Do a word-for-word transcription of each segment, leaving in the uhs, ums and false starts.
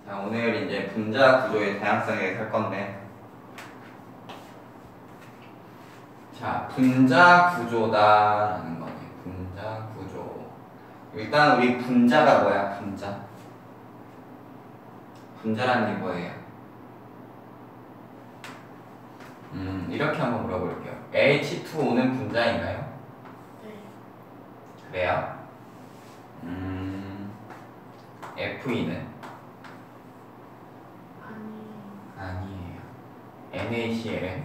자, 오늘 이제 분자 구조의 다양성에 대해서 할 건데, 자, 분자 구조다라는 거지. 분자 구조. 일단 우리 분자가 뭐야? 분자. 분자라는 게 뭐예요? 음, 이렇게 한번 물어볼게요. 에이치 투 오는 분자인가요? 네. 그래요? 음, 에프이는? 아니. 아니에요. 엔에이씨엘은?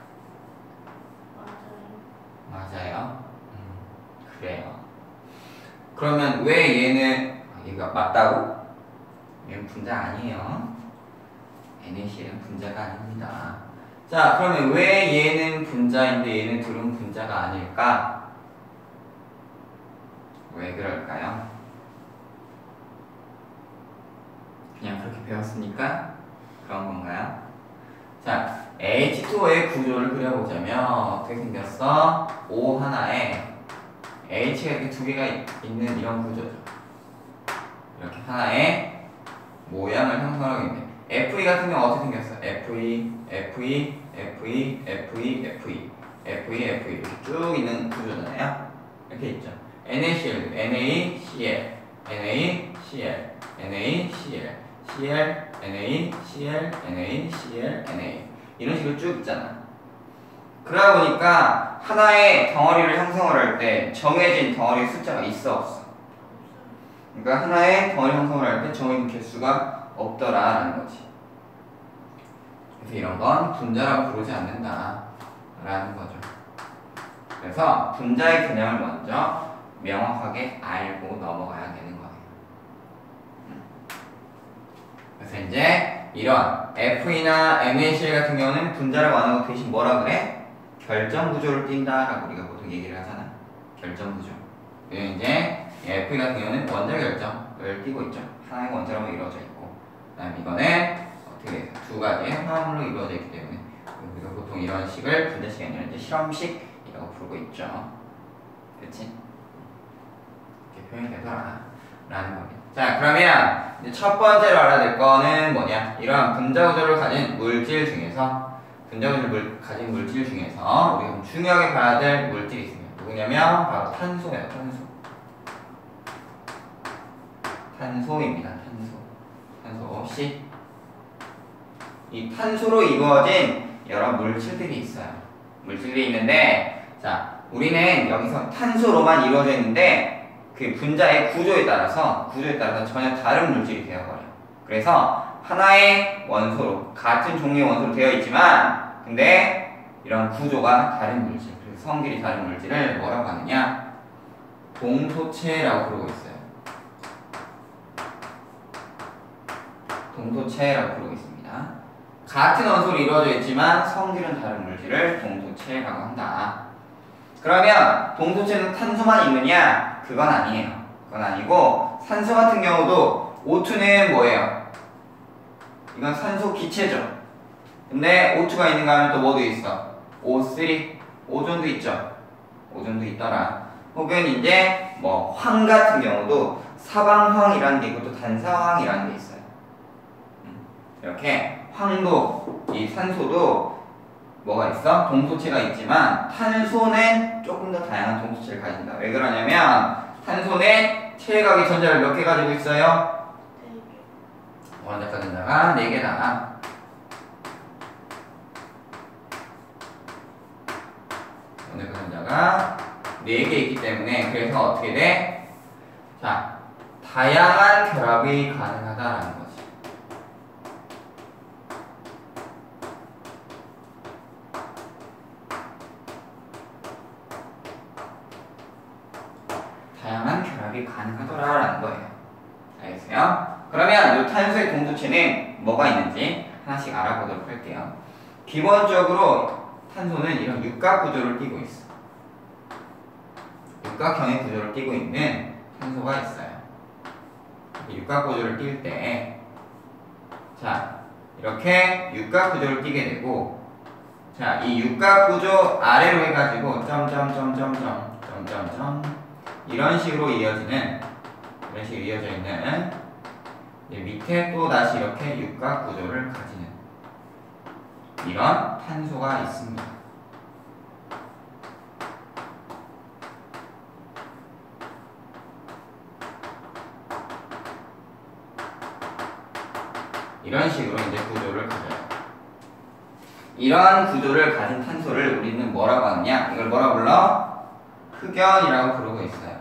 맞아요. 맞아요. 음, 그래요. 그러면 왜 얘는 아, 얘가 맞다고? 얘는 분자 아니에요. 엔에이씨엘은 분자가 아닙니다. 자, 그러면 왜 얘는 분자인데 얘는 둘은 분자가 아닐까? 왜 그럴까요? 그냥 그렇게 배웠으니까 그런 건가요? 자, 에이치 투 오의 구조를 그려보자면 어떻게 생겼어? O 하나에 H가 이렇게 두 개가 있는 이런 구조죠. 이렇게 하나의 모양을 형성하고 있네. 에프이 같은 경우 어떻게 생겼어? 에프이, 에프이, 에프이, 에프이, 에프이, 에프이, 에프이 이렇게 쭉 있는 구조잖아요. 이렇게 있죠. 엔에이씨엘, 엔에이씨엘, 엔에이씨엘, 엔에이씨엘, 씨엘, 엔에이, 씨엘, 엔에이, 씨엘, 엔에이 이런 식으로 쭉 있잖아. 그러다 보니까 하나의 덩어리를 형성을 할 때 정해진 덩어리 숫자가 있어 없어? 그러니까 하나의 덩어리 형성을 할 때 정해진 개수가 없더라라는 거지. 그래서 이런 건 분자라고 부르지 않는다라는 거죠. 그래서 분자의 개념을 먼저 명확하게 알고 넘어가야 되는 거예요. 그래서 이제 이런 에프이나 엔에이씨엘 같은 경우는 분자라고 안 하고 대신 뭐라 그래? 결정 구조를 띈다라고 우리가 보통 얘기를 하잖아. 결정 구조. 이제 에프이 같은 경우는 원자 결정을 띄고 있죠. 하나의 원자로 이루어져 있고, 그다음 이거는 어떻게 해서 두 가지의 화합물로 이루어져 있기 때문에 우리가 보통 이런 식을 분자식이 아니라 이제 실험식이라고 부르고 있죠. 그렇지? 이렇게 표현이 되더라라는 겁니다. 자, 그러면 이제 첫 번째로 알아야 될 거는 뭐냐? 이러한 분자 구조를 가진 물질 중에서 분자 구조를 가진 물질 중에서 우리가 중요하게 봐야 될 물질이 있습니다. 누구냐면 바로 탄소예요. 탄소. 탄소입니다. 탄소. 탄소 C. 이 탄소로 이루어진 여러 물질들이 있어요. 물질들이 있는데, 자, 우리는 여기서 탄소로만 이루어져 있는데 그 분자의 구조에 따라서 구조에 따라서 전혀 다른 물질이 되어버려요. 그래서 하나의 원소로 같은 종류의 원소로 되어 있지만 근데 이런 구조가 다른 물질, 그래서 성질이 다른 물질을 뭐라고 하느냐? 동소체라고 부르고 있어요. 동소체라고 부르고 있습니다. 같은 원소로 이루어져 있지만 성질은 다른 물질을 동소체라고 한다. 그러면 동소체는 탄소만 있느냐? 그건 아니에요. 그건 아니고 산소 같은 경우도 오 투는 뭐예요? 이건 산소 기체죠. 근데 오 투가 있는가 하면 또 뭐도 있어? 오 쓰리, 오존도 있죠. 오존도 있더라. 혹은 이제 뭐 황 같은 경우도 사방황이라는 게 있고 또 단사황이라는 게 있어요. 이렇게 황도, 이 산소도 뭐가 있어? 동소체가 있지만 탄소는 조금 더 다양한 동소체를 가진다. 왜 그러냐면 탄소는 체외각의 전자를 몇 개 가지고 있어요? 원자가 전자가 네 개다. 원자가 전자가 네 개 있기 때문에 그래서 어떻게 돼? 자, 다양한 결합이 가능하다라는 거지. 다양한 결합이 가능하더라라는 거예요. 알겠어요? 그러면 이 탄소의 동소체는 뭐가 있는지 하나씩 알아보도록 할게요. 기본적으로 탄소는 이런 육각 구조를 띠고 있어. 육각형의 구조를 띠고 있는 탄소가 있어요. 육각 구조를 띌 때, 자, 이렇게 육각 구조를 띠게 되고, 자, 이 육각 구조 아래로 해가지고 점점점점점 점점점 이런 식으로 이어지는, 이런 식으로 이어져 있는 이제 밑에 또 다시 이렇게 육각 구조를 가지는 이런 탄소가 있습니다. 이런 식으로 이제 구조를 가져요. 이러한 구조를 가진 탄소를 우리는 뭐라고 하느냐? 이걸 뭐라 불러? 흑연이라고 부르고 있어요.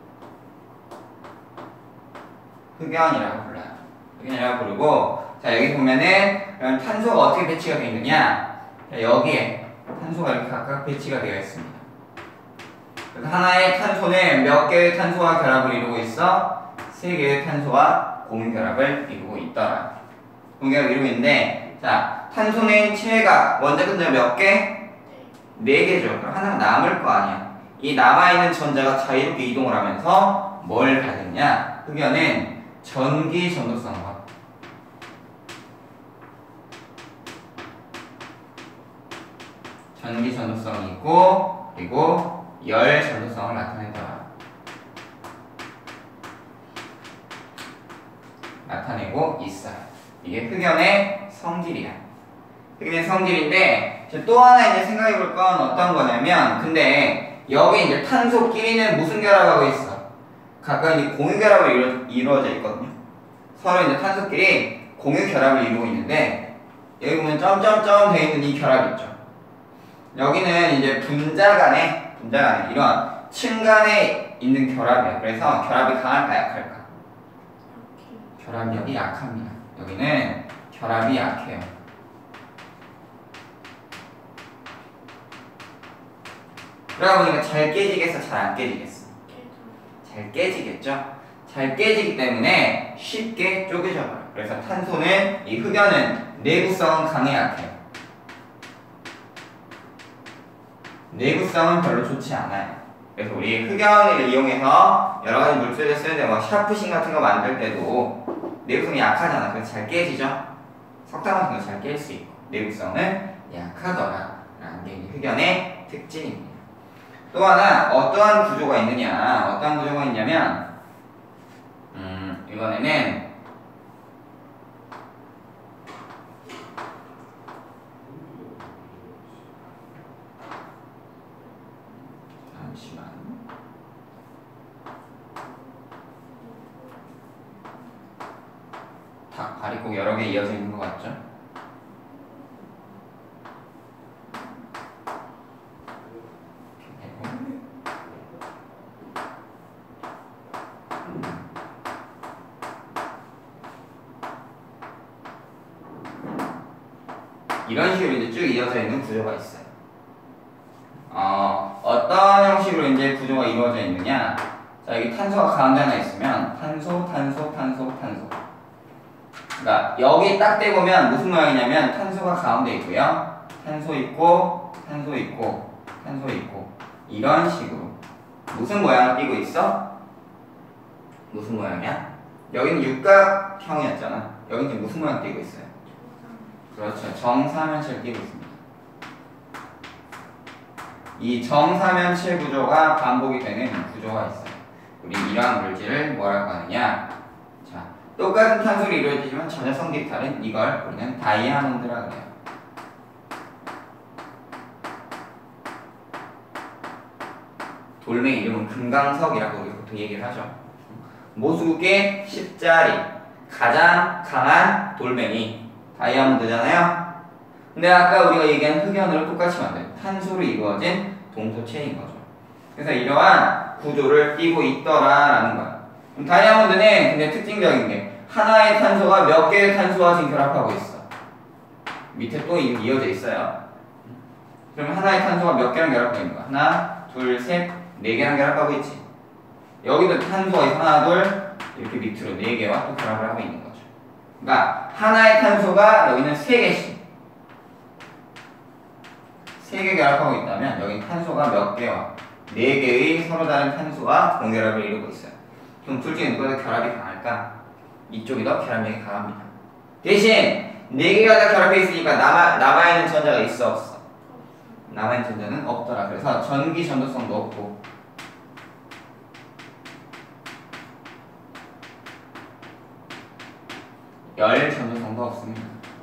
흑연이라고 불러요. 흑연이라고 부르고, 자 여기 보면은 탄소가 어떻게 배치가 되어 있느냐? 자, 여기에 탄소가 이렇게 각각 배치가 되어 있습니다. 그래서 하나의 탄소는 몇 개의 탄소와 결합을 이루고 있어? 세 개의 탄소와 공유 결합을 이루고 있더라. 공유 결합을 이루고 있는데, 자 탄소는 체가 원자 근자가 몇 개? 네 개죠. 그럼 하나가 남을 거 아니야. 이 남아있는 전자가 자유롭게 이동을 하면서 뭘 가졌냐? 흑연은 전기 전도성과 전기 전도성이 있고, 그리고 열 전도성을 나타내더라. 나타내고 있어요. 이게 흑연의 성질이야. 흑연의 성질인데, 또 하나 이제 생각해 볼 건 어떤 거냐면, 근데 여기 이제 탄소끼리는 무슨 결합하고 있어? 각각 이제 공유 결합을 이루, 이루어져 있거든요. 서로 이제 탄소끼리 공유 결합을 이루고 있는데, 여기 보면 점점점 돼 있는 이 결합 있죠. 여기는 이제 분자 간에, 분자 간에 이런 층 간에 있는 결합이에요. 그래서 결합이 강할까, 약할까? 결합력이 약합니다. 여기는 결합이 약해요. 그러다 보니까 잘 깨지겠어, 잘 안 깨지겠어? 잘 깨지겠죠? 잘 깨지기 때문에 쉽게 쪼개져 버려요. 그래서 탄소는, 이 흑연은 내구성은 강해, 약해요? 내구성은 별로 좋지 않아요. 그래서 우리 흑연을 이용해서 여러 가지 물질을 쓰는데, 뭐 샤프신 같은 거 만들 때도 내구성이 약하잖아. 그래서 잘 깨지죠? 석탄 같은 거 잘 깰 수 있고, 내구성은 약하더라 라는 게 흑연의 특징입니다. 또 하나 어떠한 구조가 있느냐, 어떠한 구조가 있냐면, 음, 이번에는 잠시만. 다 발이 꼭 여러 개 이어져 있는 것 같죠? 이런 식으로 이제 쭉 이어져 있는 구조가 있어요. 어, 어떤 형식으로 이제 구조가 이루어져 있느냐? 자, 여기 탄소가 가운데 하나 있으면 탄소, 탄소, 탄소, 탄소. 그러니까 여기 딱 떼보면 무슨 모양이냐면 탄소가 가운데 있고요. 탄소 있고, 탄소 있고, 탄소 있고. 이런 식으로. 무슨 모양을 띄고 있어? 무슨 모양이야? 여기는 육각형이었잖아. 여기는 지금 무슨 모양 띄고 있어요? 그렇죠. 정사면체를 띄고 있습니다. 이 정사면체 구조가 반복이 되는 구조가 있어요. 우리 이러한 물질을 뭐라고 하느냐? 자, 똑같은 탄소로 이루어지지만 전혀 성질이 다른 이걸 우리는 다이아몬드라 그래요. 돌멩이 이름은 금강석이라고 우리 보통 얘기를 하죠. 모수국의 십자리, 가장 강한 돌멩이 다이아몬드잖아요. 근데 아까 우리가 얘기한 흑연으로 똑같이 만든 탄소로 이루어진 동소체인 거죠. 그래서 이러한 구조를 띠고 있더라라는 거야. 그럼 다이아몬드는 근데 특징적인 게 하나의 탄소가 몇 개의 탄소와 지금 결합하고 있어. 밑에 또 이어져 있어요. 그럼 하나의 탄소가 몇 개랑 결합하고 있는 거야? 하나, 둘, 셋, 네 개랑 결합하고 있지. 여기도 탄소가 있어. 하나, 둘, 이렇게 밑으로 네 개와 또 결합을 하고 있는 거죠. 그러니까 하나의 탄소가 여기는 세 개씩 세 개 결합하고 있다면 여기는 탄소가 몇 개와 네 개의 서로 다른 탄소와 공결합을 이루고 있어요. 그럼 둘 중에 누가 더 결합이 강할까? 이쪽이 더 결합력이 강합니다. 대신 네 개가 다 결합해 있으니까 남아, 남아있는 전자가 있어 없어? 남아있는 전자는 없더라. 그래서 전기 전도성도 없고 열 전도성도 없습니다.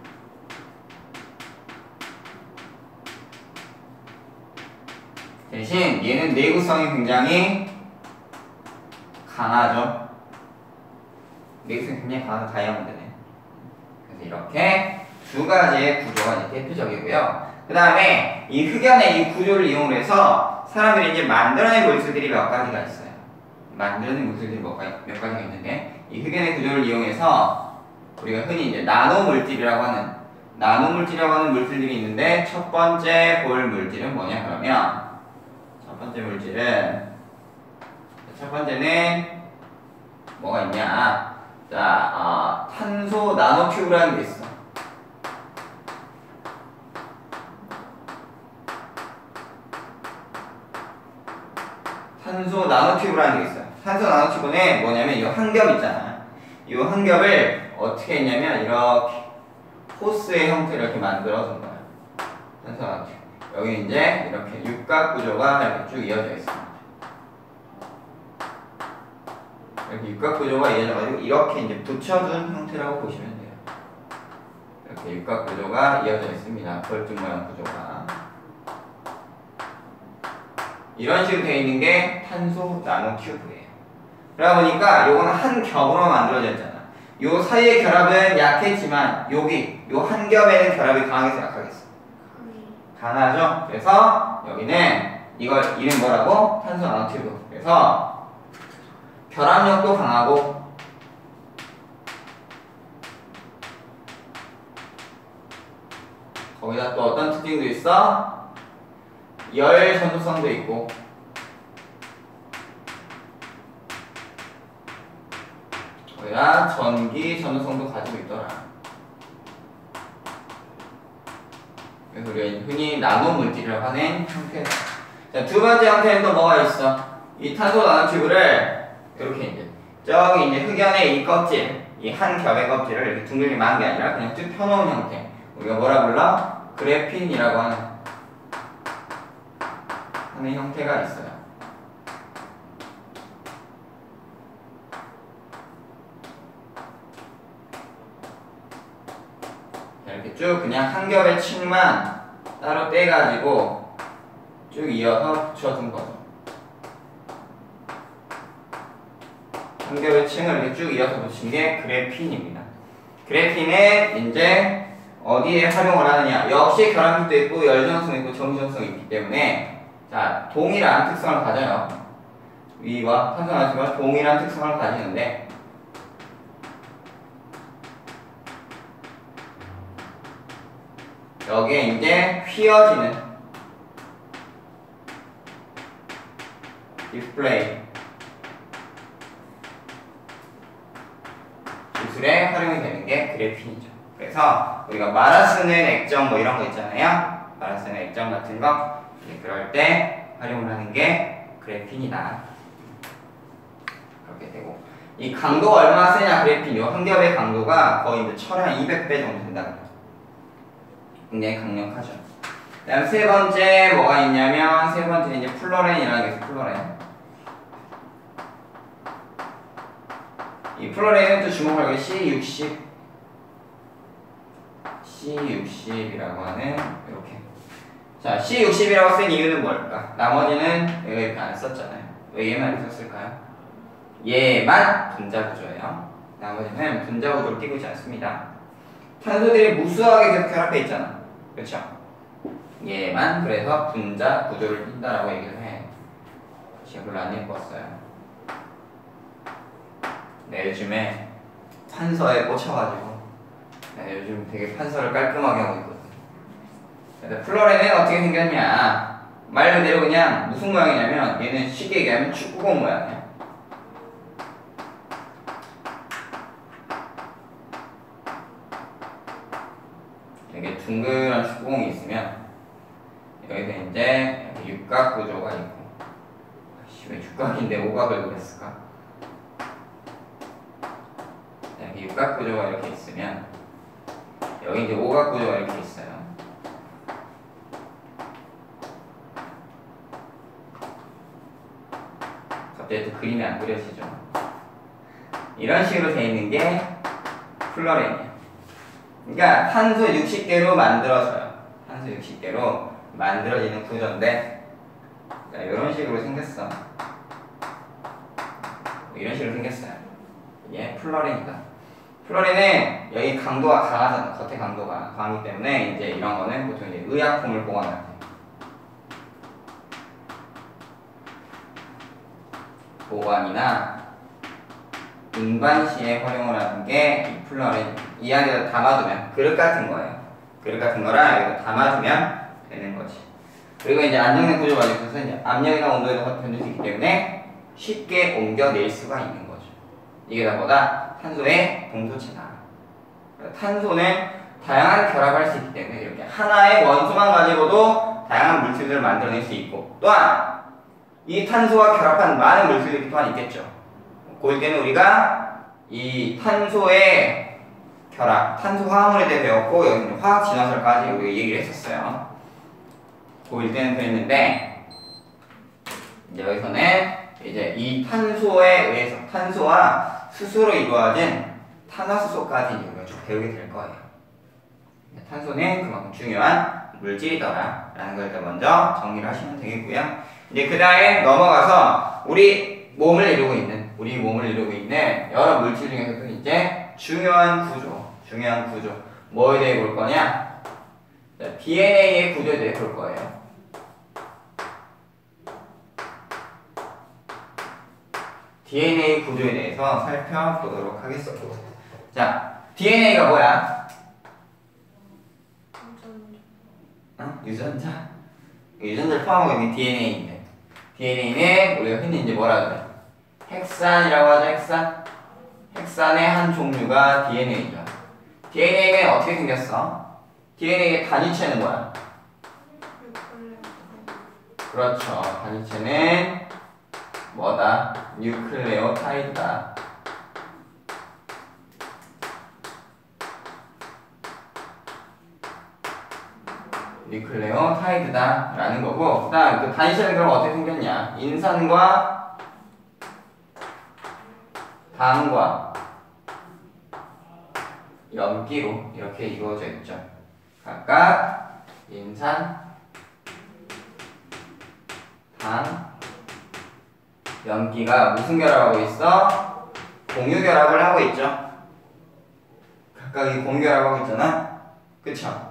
대신 얘는 내구성이 굉장히 강하죠. 내구성이 굉장히 강한 다이아몬드네. 그래서 이렇게 두 가지의 구조가 이제 대표적이고요. 그 다음에 이 흑연의 이 구조를 이용해서 사람들이 이제 만들어낸 물질들이 몇 가지가 있어요. 만들어낸 물질들이 몇, 가지, 몇 가지가 있는데 이 흑연의 구조를 이용해서 우리가 흔히 이제 나노 물질이라고 하는 나노 물질이라고 하는 물질들이 있는데 첫 번째 볼 물질은 뭐냐 그러면 첫 번째 물질은 첫 번째는 뭐가 있냐? 자, 어, 탄소 나노큐브라는 게 있어. 탄소 나노튜브라는 게 있어요. 탄소 나노튜브는 뭐냐면 이 한 겹 있잖아. 이 한 겹을 어떻게 했냐면 이렇게 호스의 형태를 이렇게 만들어 준 거야. 탄소 나노튜브. 여기 이제 이렇게 육각 구조가 이렇게 쭉 이어져 있습니다. 이렇게 육각 구조가 이어져가지고 이렇게 이제 붙여준 형태라고 보시면 돼요. 이렇게 육각 구조가 이어져 있습니다. 벌집 모양 구조가. 이런 식으로 되어 있는 게 탄소 나노큐브예요. 그러다 보니까 요거는 한 겹으로 만들어져 있잖아. 요 사이의 결합은 약했지만 여기 요 한 겹에는 결합이 강하겠어 약하겠어? 강하죠? 그래서 여기는 이걸 이름 뭐라고? 탄소 나노튜브. 그래서 결합력도 강하고 거기다 또 어떤 특징도 있어? 열 전도성도 있고 거기다 전기 전도성도 가지고 있더라. 그래서 우리가 흔히 나노 물질이라고 하는 형태다. 자, 두 번째 형태는 또 뭐가 있어? 이 탄소 나노튜브를 이렇게 이제 저기 이제 흑연의 이 껍질, 이 한 겹의 껍질을 이렇게 둥글게만 한 게 아니라 그냥 쭉 펴놓은 형태. 우리가 뭐라 불러? 그래핀이라고 하는 하는 형태가 있어요. 이렇게 쭉 그냥 한 겹의 층만 따로 떼가지고 쭉 이어서 붙여준 거죠. 한 겹의 층을 이렇게 쭉 이어서 붙인 게 그래핀입니다. 그래핀은 이제 어디에 활용을 하느냐? 역시 결합력도 있고 열전성도 있고 정지전성이 있기 때문에 자, 동일한 특성을 가져요. 위와 탄소 나노튜브가 동일한 특성을 가지는데 여기에 이제 휘어지는 디스플레이 기술에 활용이 되는 게 그래핀이죠. 그래서 우리가 말아 쓰는 액정 뭐 이런 거 있잖아요. 말아 쓰는 액정 같은 거 그럴 때 활용을 하는 게 그래핀이다. 그렇게 되고 이 강도가 얼마나 세냐 그래핀 요 한 겹의 강도가 거의 이제 철 한 이백 배 정도 된다는 거죠. 굉장히 강력하죠. 그 다음 세 번째 뭐가 있냐면 세 번째는 이제 플로렌이라는 게 있어요. 플로렌. 이 플로렌은 또 주목할 게 씨 육십 씨 육십이라고 하는 이렇게 자, 씨 육십이라고 쓴 이유는 뭘까? 나머지는 내가 이렇게 안 썼잖아요. 왜 얘만 이렇게 썼을까요? 얘만 분자 구조예요. 나머지는 분자 구조를 띄고 있지 않습니다. 탄소들이 무수하게 계속 결합해 있잖아. 그렇죠? 얘만 그래서 분자 구조를 띈다라고 얘기를 해. 제가 별로 안 예뻤어요. 네, 요즘에 판서에 꽂혀가지고 네, 요즘 되게 판서를 깔끔하게 하고 있거든. 플로렌은 어떻게 생겼냐? 말 그대로 그냥 무슨 모양이냐면 얘는 쉽게 얘기하면 축구공 모양이야. 되게 둥글한 축구공이 있으면 여기서 이제 육각 구조가 있고 아씨 왜 육각인데 오각을 그렸을까? 이렇게 육각 구조가 이렇게 있으면 여기 이제 오각 구조가 이렇게 있어요. 갑자기 또 그림이 안 그려지죠. 이런 식으로 되어 있는 게 플러렌이에요. 그러니까 탄소 육십 개로 만들어져요. 탄소 육십 개로 만들어지는 구조인데, 자, 이런 식으로 생겼어. 이런 식으로 생겼어요. 이게 플러렌이다. 플러렌은 여기 강도가 강하잖아. 겉에 강도가 강하기 때문에 이제 이런 거는 보통 이제 의약품을 보관할 때 보관이나 운반 시에 활용을 하는 게 이 플러렌. 이 안에다 담아두면 그릇 같은 거예요. 그릇 같은 거랑 여기다 담아두면 되는 거지. 그리고 이제 안정된 구조가 있어서 이제 압력이나 온도에도 견딜 수 있기 때문에 쉽게 옮겨낼 수가 있는 거죠. 이게 다 뭐다? 탄소의 동소체다. 탄소는 다양한 결합할 수 있기 때문에 이렇게 하나의 원소만 가지고도 다양한 물질들을 만들어낼 수 있고, 또한 이 탄소와 결합한 많은 물질들이 또한 있겠죠. 고일 때는 우리가 이 탄소의 결합, 탄소 화합물에 대해 배웠고, 여기는 화학 진화설까지 우리가 얘기를 했었어요. 고일 때는 그랬는데, 이제 여기서는 이제 이 탄소에 의해서 탄소와 수소로 이루어진 탄화수소까지 우리가 쭉 배우게 될 거예요. 탄소는 그만큼 중요한 물질이더라 라는 걸 일단 먼저 정리를 하시면 되겠고요. 이제 그 다음에 넘어가서 우리 몸을 이루고 있는 우리 몸을 이루고 있는 여러 물질 중에서도 이제 중요한 구조, 중요한 구조 뭐에 대해 볼 거냐? 디엔에이의 구조에 대해 볼 거예요. 디엔에이 구조에 대해서 살펴보도록 하겠습니다. 자, 디엔에이가 뭐야? 어? 유전자. 유전자를 포함하고 있는 디엔에이인데, 디엔에이는 우리가 흔히 이제 뭐라 그래? 핵산이라고 하죠. 핵산. 핵산의 한 종류가 디엔에이죠. 디엔에이는 어떻게 생겼어? 디엔에이의 단위체는 뭐야? 그렇죠. 단위체는 뭐다? 뉴클레오타이드다. 뉴클레오타이드다 라는 거고, 그 다음 그 단위체는 그럼 어떻게 생겼냐? 인산과 당과 염기로 이렇게 이루어져 있죠. 각각 인산, 당, 염기가 무슨 결합하고 있어? 공유 결합을 하고 있죠. 각각 이 공유 결합하고 있잖아. 그쵸?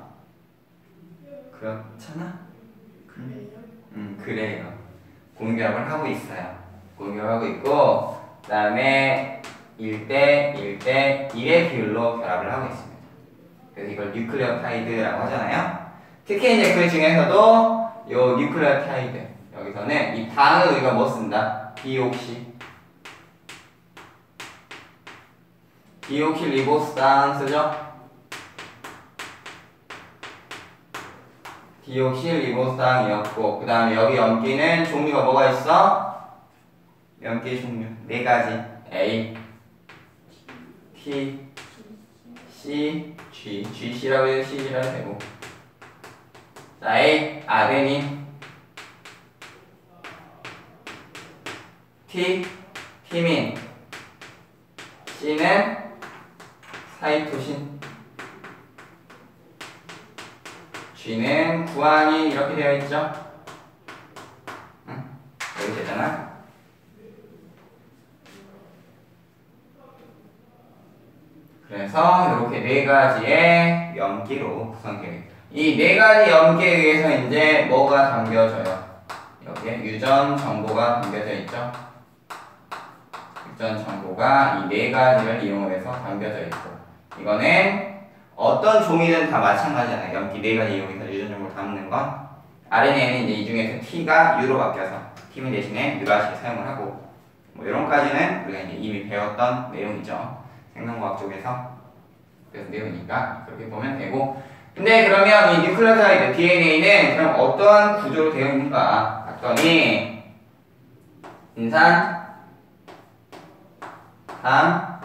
그렇잖아? 그래요? 음, 그래요. 공유 결합을 하고 있어요. 공유 결합하고 있고, 그 다음에 일 대 일 대 일의 비율로 결합을 하고 있습니다. 그래서 이걸 뉴클레오타이드라고 하잖아요. 특히 이제 그 중에서도 요 뉴클레오타이드, 여기서는 이 당을 우리가 뭐 쓴다? 디옥시. 디옥시 리보스당 쓰죠? 디옥시 리보스당이었고, 그 다음에 여기 염기는 종류가 뭐가 있어? 염기의 종류 네 가지. A, T, C, G. GC라고 해도 C라고 해도 되고. 자, A, 아데닌. T, 티민. C는 사이토신. G는 구안인. 이렇게 되어 있죠? 응? 여기 되잖아? 그래서 이렇게 네 가지의 염기로 구성되어 있다. 이 네 가지 염기에 의해서 이제 뭐가 담겨져요? 여기에 유전 정보가 담겨져 있죠? 유전 정보가 이 네 가지를 이용해서 담겨져 있고, 이거는 어떤 종이든 다 마찬가지잖아요. 염기 네 가지 이용해서 유전 정보를 담는 건. 알엔에이는 이제 이 중에서 T가 U로 바뀌어서 티민 대신에 유라시를 사용을 하고, 뭐 이런까지는 우리가 이제 이미 배웠던 내용이죠. 생명과학 쪽에서. 그래서 내용이니까 그렇게 보면 되고. 근데 그러면 이 뉴클레오타이드 디엔에이는 그럼 어떠한 구조로 되어 있는가 봤더니, 인산, 당,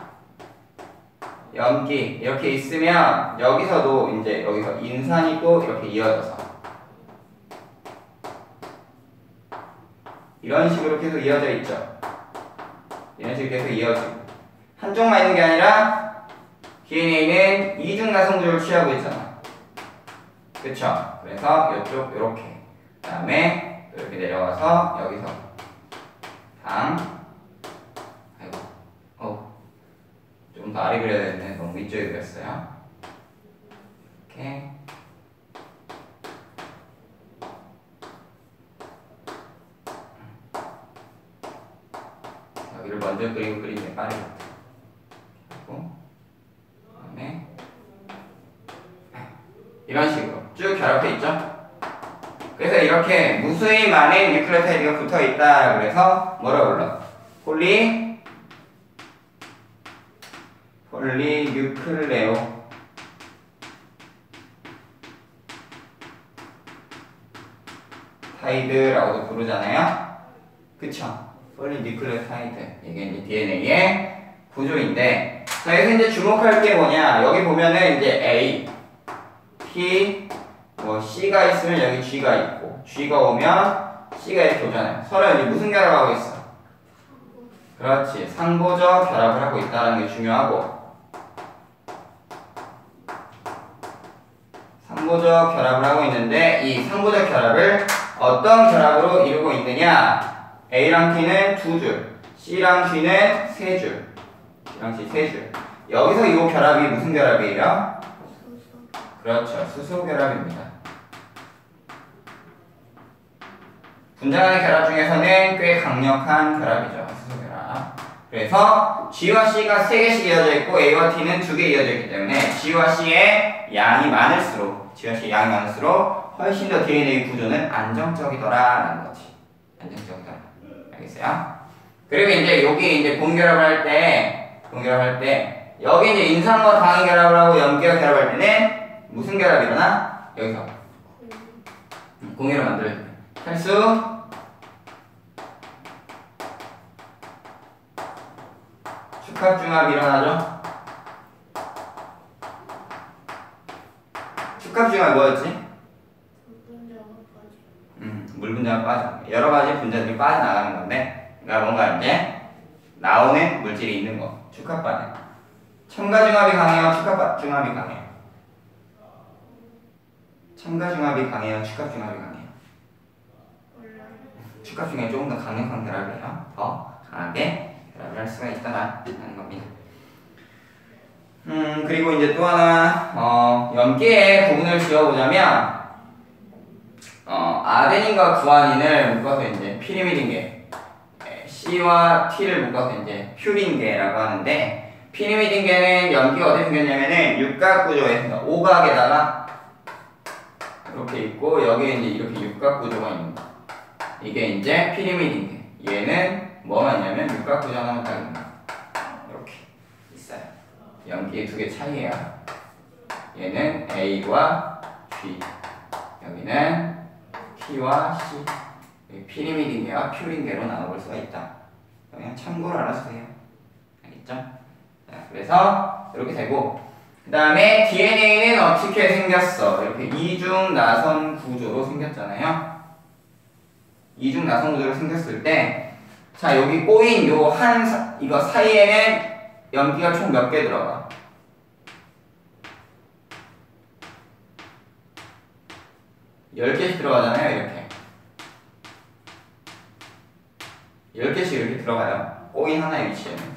염기 이렇게 있으면 여기서도 이제 여기서 인산이 또 이렇게 이어져서 이런 식으로 계속 이어져 있죠. 이런 식으로 계속 이어지고, 한쪽만 있는 게 아니라 디엔에이는 이중 나선 구조를 취하고 있잖아. 그쵸? 그래서 이쪽 요렇게. 그 다음에 이렇게 내려와서 여기서 당. 아이고. 어. 좀 더 아래 그려야 되는데 너무 위쪽에 그렸어요. 이렇게. 여기를 먼저 그리고 그리는 게 빠르겠다. 그리고 그다음에 이런 식으로 쭉 결합해 있죠. 그래서 이렇게 무수히 많은 뉴클레오타이드가 붙어 있다. 그래서 뭐라 불러? 폴리 폴리뉴클레오 타이드라고도 부르잖아요. 그쵸? 폴리뉴클레오타이드. 이게 이제 디엔에이의 구조인데, 자, 여기서 이제 주목할 게 뭐냐? 여기 보면은 이제 A, T, 뭐 C가 있으면 여기 G가 있고, G가 오면 C가 이렇게 오잖아요. 서로 이제 무슨 결합하고 있어? 그렇지. 상보적 결합을 하고 있다는 게 중요하고, 상보적 결합을 하고 있는데, 이 상보적 결합을 어떤 결합으로 이루고 있느냐? A랑 T는 두 줄, C랑 G는 세 줄, C랑 G 세 줄. 여기서 이 결합이 무슨 결합이에요? 그렇죠. 수소 결합입니다. 분자간의 결합 중에서는 꽤 강력한 결합이죠. 수소 결합. 그래서 G와 C가 세 개씩 이어져 있고 A와 T는 두 개 이어져 있기 때문에 G와 C의 양이 많을수록 G와 C의 양이 많을수록 훨씬 더 디엔에이 구조는 안정적이더라라는 거지. 안정적이더라. 알겠어요? 그리고 이제 여기 이제 공결합을 할 때, 공결합을 할 때 여기 이제 인산과 당이 결합을 하고 염기가 결합할 때는 무슨 결합이 일어나? 여기서 공유를 만들어줄게. 탈수 축합중합이 일어나죠? 축합중합이 뭐였지? 음, 물 분자가 빠져. 여러 가지 분자들이 빠져나가는 건데, 그러니까 뭔가 이제 나오는 물질이 있는 거. 축합반응. 첨가중합이 강해요? 축합중합이 강해요? 첨가중합이 강해요? 축합중합이 강해요? 축합중합이 조금 더 강력한 결합이에요. 더 강하게 결합을 할 수가 있다라는 겁니다. 음, 그리고 이제 또 하나, 어, 염기의 구분을 지어보자면, 어, 아데닌과 구아닌을 묶어서 이제 피리미딘계, C와 T를 묶어서 이제 퓨린계라고 하는데, 피리미딘계는 염기가 어떻게 생겼냐면은 육각구조에, 그러니까 오각에다가 이렇게 있고, 여기에 이제 이렇게 육각구조가 있는 거. 이게 이제 피리미딘계. 얘는 뭐가 있냐면 육각구조 하나만 딱 있는 거. 이렇게 있어요. 염기의 두 개 차이예요. 얘는 A와 G. 여기는 T와 C. 피리미딘계와 퓨린계로 나눠볼 수가 있다. 그냥 참고로 알아주세요. 알겠죠? 자, 그래서 이렇게 되고, 그 다음에 디엔에이는 어떻게 생겼어? 이렇게 이중 나선 구조로 생겼잖아요. 이중 나선 구조로 생겼을 때, 자, 여기 꼬인 요 한 이거 사이에는 염기가 총 몇 개 들어가? 열 개씩 들어가잖아요. 이렇게 열 개씩 이렇게 들어가요. 꼬인 하나의 위치에는.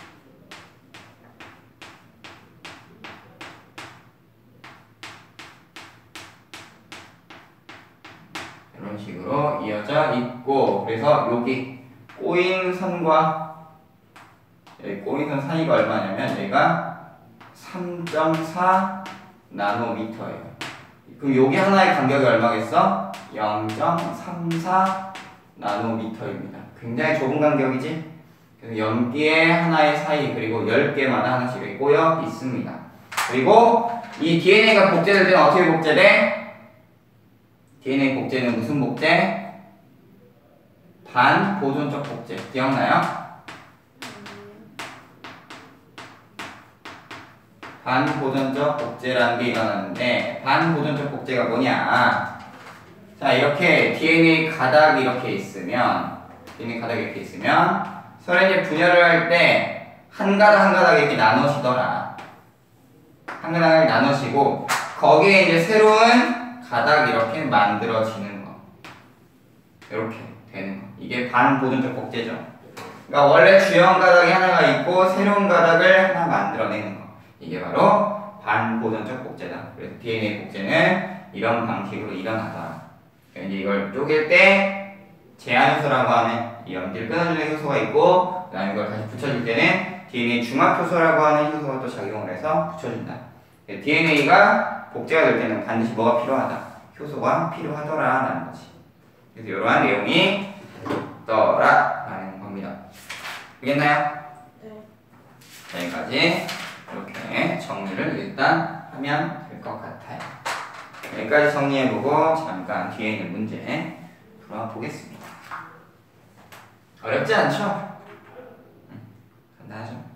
이런 식으로 이어져 있고, 그래서 여기 꼬인 선과 여기 꼬인 선 사이가 얼마냐면 얘가 삼 점 사 나노미터예요. 그럼 여기 하나의 간격이 얼마겠어? 영 점 삼사 나노미터입니다. 굉장히 좁은 간격이지? 그래서 염기의 하나의 사이, 그리고 열 개마다 하나씩 여기 꼬여 있습니다. 그리고 이 디엔에이가 복제될 때는 어떻게 복제돼? 디엔에이 복제는 무슨 복제? 반보존적 복제. 기억나요? 반보존적 복제라는 게 일어나는데, 반보존적 복제가 뭐냐? 자, 이렇게 디엔에이 가닥이 이렇게 있으면, 디엔에이 가닥이 이렇게 있으면 서로 이제 분열을 할 때 한 가닥 한 가닥 이렇게 나눠지더라. 한 가닥을 나누시고 거기에 이제 새로운 가닥 이렇게 만들어지는 거. 이렇게 되는 거. 이게 반보존적 복제죠. 그러니까 원래 주형 가닥이 하나가 있고 새로운 가닥을 하나 만들어내는 거. 이게 바로 반보존적 복제다. 그래서 디엔에이 복제는 이런 방식으로 일어나다. 이제 이걸 쪼갤 때 제한 효소라고 하는 이 연기를 끊어주는 효소가 있고, 그 다음에 이걸 다시 붙여줄 때는 디엔에이 중합 효소라고 하는 효소가 또 작용을 해서 붙여준다. 디엔에이가 복제가 될 때는 반드시 뭐가 필요하다? 효소가 필요하더라라는 거지. 그래서 이러한 내용이 있더라라는 겁니다. 알겠나요? 네. 여기까지 이렇게 정리를 일단 하면 될 것 같아요. 여기까지 정리해보고 잠깐 뒤에 있는 문제 풀어보겠습니다. 어렵지 않죠? 응, 간단하죠?